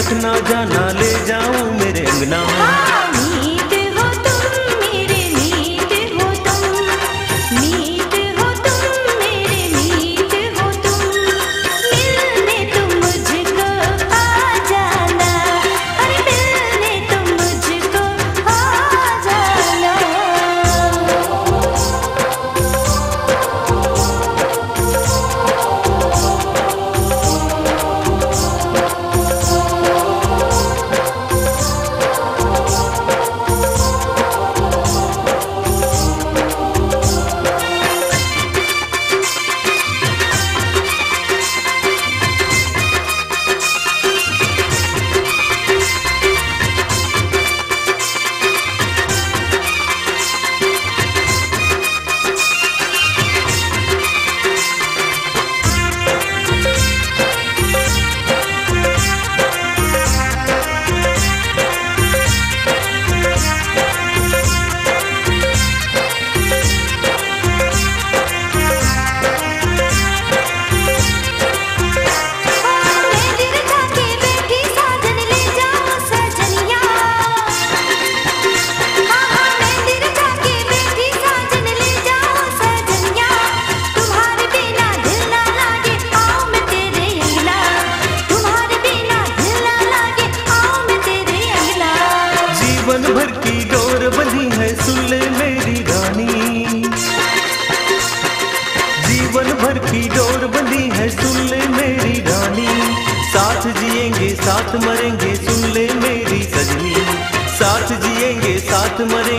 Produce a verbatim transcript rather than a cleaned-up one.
रखना जाना ले जाऊं मेरे अंगना में। हाँ, मीत हो तुम मेरे मीत हो तुम, मीत हो तुम मेरे मीत हो तुम, मिलने तुम मुझको आ जाना, अरे मिलने तुम मुझको आ जाना। जीवन भर की डोर बंधी है सुन ले मेरी रानी, जीवन भर की डोर बंधी है सुन ले मेरी रानी, साथ जिएंगे साथ मरेंगे सुन ले मेरी सजनी, साथ जिएंगे साथ मरेंगे